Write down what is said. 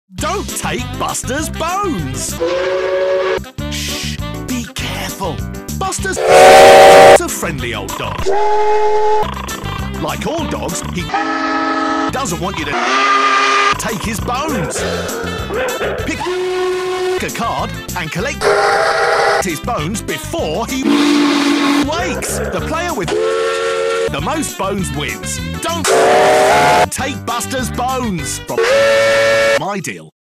Don't take Buster's bones! Shh! Be careful! Buster's a friendly old dog. Like all dogs, he doesn't want you to take his bones. Pick a card and collect his bones before he wakes. The player with the most bones wins. Don't take Buster's bones from my deal.